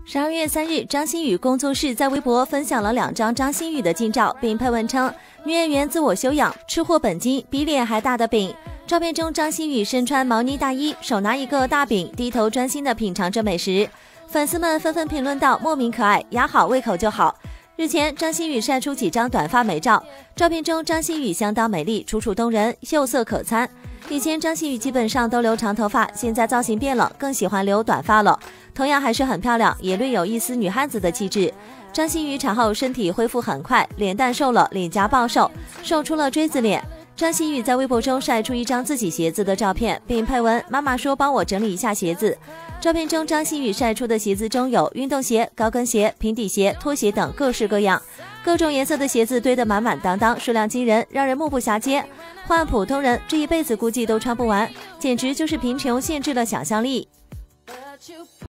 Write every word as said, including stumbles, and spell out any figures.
十二月三日，张馨予工作室在微博分享了两张张馨予的近照，并配文称女演员自我修养，吃货本金，比脸还大的饼。照片中，张馨予身穿毛呢大衣，手拿一个大饼，低头专心地品尝着美食。粉丝们纷纷评论道：莫名可爱，牙好胃口就好。日前，张馨予晒出几张短发美照，照片中张馨予相当美丽，楚楚动人，秀色可餐。以前张馨予基本上都留长头发，现在造型变了，更喜欢留短发了。同样还是很漂亮，也略有一丝女汉子的气质。张馨予产后身体恢复很快，脸蛋瘦了，脸颊暴瘦，瘦出了锥子脸。张馨予在微博中晒出一张自己鞋子的照片，并配文：妈妈说帮我整理一下鞋子。照片中，张馨予晒出的鞋子中有运动鞋、高跟鞋、平底鞋、拖鞋等各式各样，各种颜色的鞋子堆得满满当当，数量惊人，让人目不暇接。换普通人这一辈子估计都穿不完，简直就是贫穷限制了想象力。